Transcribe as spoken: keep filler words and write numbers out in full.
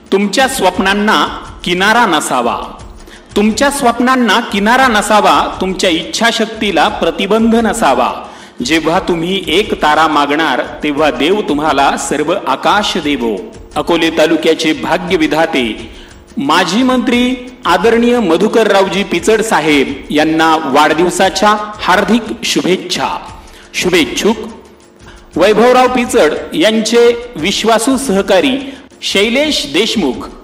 तुमच्या स्वप्नांना किनारा नसावा, तुमच्या स्वप्नांना किनारा नसावा, तुमच्या इच्छाशक्तीला प्रतिबंध नसावा। जेव्हा तुम्ही एक तारा मागणार तेव्हा देव तुम्हाला सर्व आकाश देवो। अकोले तालुक्याचे भाग्य विधाते माजी मंत्री आदरणीय मधुकररावजी पिचड साहेब यांना वाढदिवसाच्या हार्दिक शुभेच्छा। शुभेच्छुक वैभवराव पिचड यांचे विश्वासू सहकारी शैलेश देशमुख